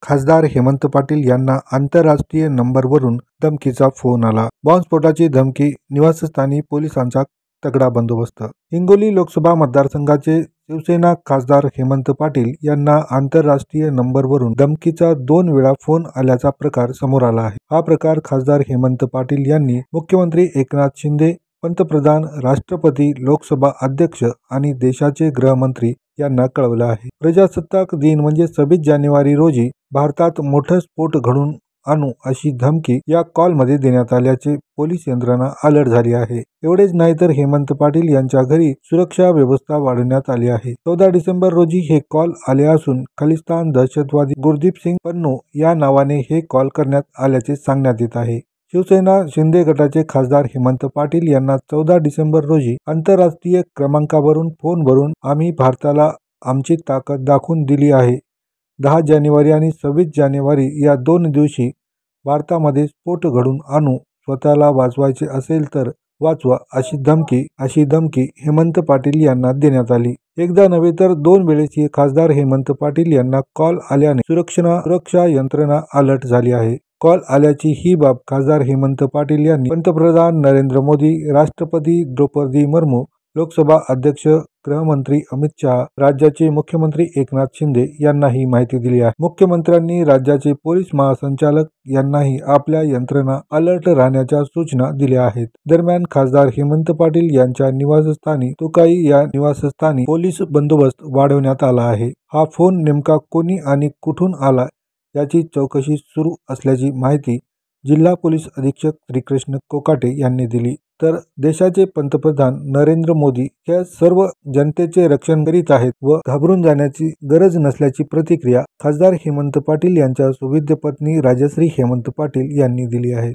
खासदार हेमंत पाटील यांना आंतरराष्ट्रीय नंबरवरून धमकीचा फोन आला। बॉम्बस्फोटाची धमकी, निवासस्थानी पोलिसांचा तगडा बंदोबस्त। हिंगोली लोकसभा मतदारसंघाचे शिवसेना खासदार हेमंत पाटील यांना आंतरराष्ट्रीय नंबरवरून धमकीचा 2 वेळा फोन आल्याचा प्रकार समोर आला आहे। हा प्रकार खासदार हेमंत पाटील यांनी मुख्यमंत्री एकनाथ शिंदे, पंतप्रधान, राष्ट्रपती, लोकसभा अध्यक्ष आणि देशाचे गृहमंत्री यांना कळवलं आहे। प्रजासत्ताक दिन म्हणजे 26 जानेवारी रोजी भारतात मोठा स्फोट घडून आणू अशी धमकी या कॉलमध्ये देण्यात आल्याचे पोलीस यंत्रणा अलर्ट झाली आहे। एवढेच नाही तर हेमंत पाटील यांच्या घरी सुरक्षा व्यवस्था वाढवण्यात आली आहे। 14 डिसेंबर रोजी हे कॉल आले असून खलिस्तान दहशतवादी गुरदीप सिंग पन्नू या नावाने हे कॉल करण्यात आल्याचे सांगण्यात येत आहे। शिवसेना शिंदे गटाचे खासदार हेमंत पाटील यांना 14 डिसेंबर रोजी आंतरराष्ट्रीय क्रमांकावरून फोनवरून आम्ही भारताला आमची ताकद दाखवून दिली आहे। 10 जानेवारी आणि 26 जानेवारी या 2 दिवशी भारतामध्ये स्फोट घडून आणू, स्वतःला वाचवायचे असेल तर वाचवा अशी धमकी हेमंत पाटील यांना देण्यात आली। एकदा नव्हे तर 2 वेळेस खासदार हेमंत पाटील यांना कॉल आल्याने सुरक्षा यंत्रणा अलर्ट झाली आहे। कॉल आल्याची ही बाब खासदार हेमंत पाटील यांनी पंतप्रधान नरेंद्र मोदी, राष्ट्रपती द्रौपदी मुर्मू, लोकसभा अध्यक्ष, गृहमंत्री अमित शहा, राज्याचे मुख्यमंत्री एकनाथ शिंदे यांनाही माहिती दिली आहे। मुख्यमंत्र्यांनी राज्याचे पोलीस महासंचालक यांनाही आपल्या यंत्रणा अलर्ट राहण्याच्या सूचना दिल्या आहेत। दरम्यान खासदार हेमंत पाटील यांच्या निवासस्थानी तुकाई या निवासस्थानी पोलीस बंदोबस्त वाढवण्यात आला आहे। हा फोन नेमका कोणी आणि कुठून आला याची चौकशी सुरू असल्याची माहिती जिल्हा पोलीस अधीक्षक श्रीकृष्ण कोकाटे यांनी दिली। तर देशाचे पंतप्रधान नरेंद्र मोदी हे सर्व जनतेचे रक्षण करीत आहेत व घाबरून जाण्याची गरज नसल्याची प्रतिक्रिया खासदार हेमंत पाटील यांच्या सुविद्य पत्नी राजश्री हेमंत पाटील यांनी दिली आहे।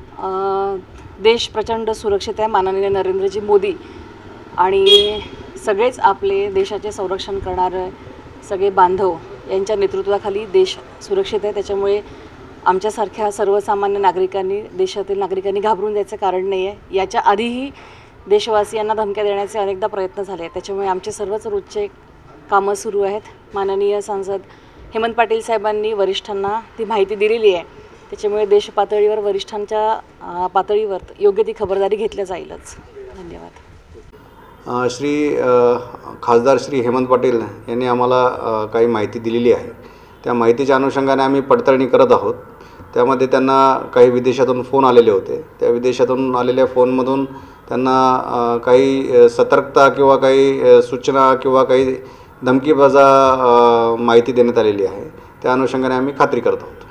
देश प्रचंड सुरक्षित आहे। माननीय नरेंद्रजी मोदी आणि सगळेच आपले देशाचे संरक्षण करणारे सगळे बांधव यांच्या नेतृत्वाखाली देश सुरक्षित आहे। त्याच्यामुळे आमच्यासारख्या सर्वसामान्य नागरिकांनी, देशातील नागरिकांनी घाबरून जायचं कारण नाही आहे। याच्या आधीही देशवासियांना धमक्या देण्याचे अनेकदा प्रयत्न झाले आहेत। त्याच्यामुळे आमचे सर्वच रोजचे कामं सुरू आहेत। माननीय सांसद हेमंत पाटील साहेबांनी वरिष्ठांना ती माहिती दिलेली आहे। त्याच्यामुळे देश पातळीवर वरिष्ठांच्या पातळीवर योग्य ती खबरदारी घेतली जाईलच। धन्यवाद। खासदार श्री हेमंत पाटील यांनी आम्हाला काही माहिती दिलेली आहे। त्या माहितीच्या अनुषंगाने आम्ही पडताळणी करत आहोत। त्यामध्ये त्यांना काही विदेशातून फोन आलेले होते। त्या विदेशातून आलेल्या फोनमधून त्यांना काही सतर्कता किंवा काही सूचना किंवा काही धमकीबाजा माहिती देण्यात आलेली आहे। त्या अनुषंगाने आम्ही खात्री करत आहोत।